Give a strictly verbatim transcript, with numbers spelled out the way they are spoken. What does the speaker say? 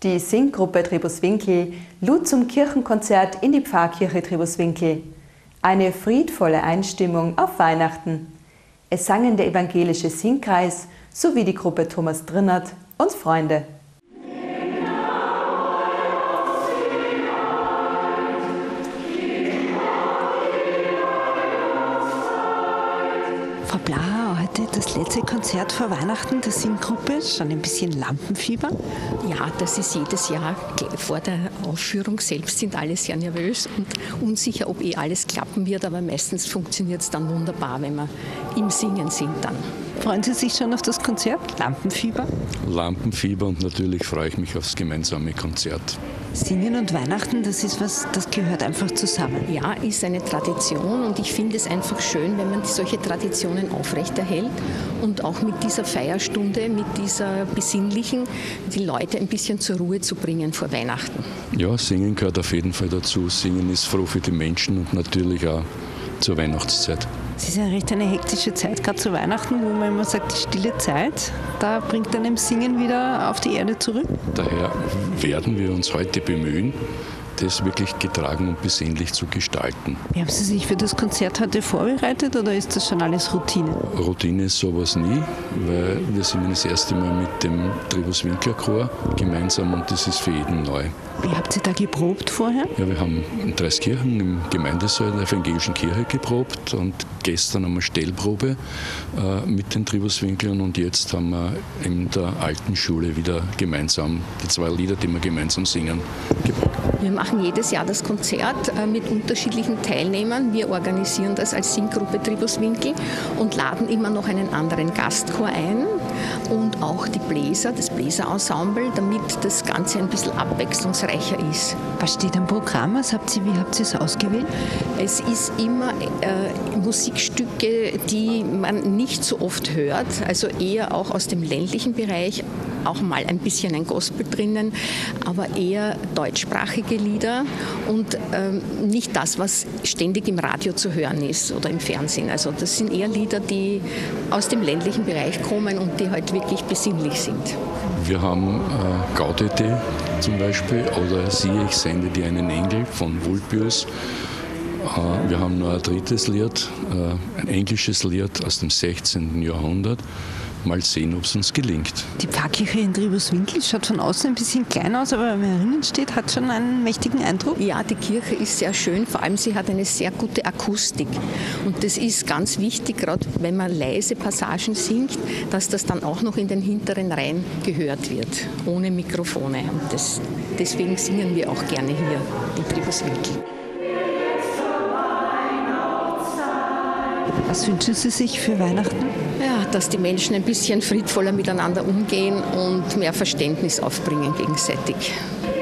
Die Singgruppe Tribuswinkel lud zum Kirchenkonzert in die Pfarrkirche Tribuswinkel. Eine friedvolle Einstimmung auf Weihnachten. Es sangen der evangelische Singkreis sowie die Gruppe Thomas Drinnert und Freunde. Frau Blaha, heute das letzte Konzert vor Weihnachten der Singgruppe, schon ein bisschen Lampenfieber? Ja, das ist jedes Jahr. Vor der Aufführung selbst sind alle sehr nervös und unsicher, ob eh alles klappen wird, aber meistens funktioniert es dann wunderbar, wenn wir im Singen sind dann. Freuen Sie sich schon auf das Konzert? Lampenfieber? Lampenfieber und natürlich freue ich mich aufs gemeinsame Konzert. Singen und Weihnachten, das ist was, das gehört einfach zusammen. Ja, ist eine Tradition und ich finde es einfach schön, wenn man solche Traditionen aufrechterhält und auch mit dieser Feierstunde, mit dieser besinnlichen, die Leute ein bisschen zur Ruhe zu bringen vor Weihnachten. Ja, Singen gehört auf jeden Fall dazu. Singen ist froh für die Menschen und natürlich auch zur Weihnachtszeit. Es ist ja recht eine hektische Zeit, gerade zu Weihnachten, wo man immer sagt, die stille Zeit, da bringt einem Singen wieder auf die Erde zurück. Daher werden wir uns heute bemühen, das wirklich getragen und besinnlich zu gestalten. Wie haben Sie sich für das Konzert heute vorbereitet oder ist das schon alles Routine? Routine ist sowas nie, weil wir singen das erste Mal mit dem Tribuswinkler-Chor gemeinsam und das ist für jeden neu. Wie habt ihr da geprobt vorher? Ja, wir haben in Dreiskirchen im Gemeindesaal der evangelischen Kirche geprobt und gestern haben wir Stellprobe äh, mit den Tribuswinklern und jetzt haben wir in der alten Schule wieder gemeinsam die zwei Lieder, die wir gemeinsam singen, geprobt. Wir machen jedes Jahr das Konzert äh, mit unterschiedlichen Teilnehmern. Wir organisieren das als Singgruppe Tribuswinkel und laden immer noch einen anderen Gastchor ein und auch die Bläser, das Bläserensemble, damit das Ganze ein bisschen abwechslungsreicher ist. Was steht am Programm? Was habt ihr, wie habt ihr es ausgewählt? Es ist immer äh, Musikstücke, die man nicht so oft hört, also eher auch aus dem ländlichen Bereich, auch mal ein bisschen ein Gospel drinnen, aber eher deutschsprachige Lieder und ähm, nicht das, was ständig im Radio zu hören ist oder im Fernsehen. Also das sind eher Lieder, die aus dem ländlichen Bereich kommen und die halt wirklich besinnlich sind. Wir haben äh, Gaudete zum Beispiel oder Siehe, ich sende dir einen Engel von Vulpius. Äh, wir haben noch ein drittes Lied, äh, ein englisches Lied aus dem sechzehnten Jahrhundert. Mal sehen, ob es uns gelingt. Die Pfarrkirche in Tribuswinkel schaut von außen ein bisschen klein aus, aber wenn man drinnen steht, hat schon einen mächtigen Eindruck. Ja, die Kirche ist sehr schön, vor allem sie hat eine sehr gute Akustik. Und das ist ganz wichtig, gerade wenn man leise Passagen singt, dass das dann auch noch in den hinteren Reihen gehört wird, ohne Mikrofone. Und das, deswegen singen wir auch gerne hier in Tribuswinkel. Was wünschen Sie sich für Weihnachten? Ja, dass die Menschen ein bisschen friedvoller miteinander umgehen und mehr Verständnis aufbringen gegenseitig.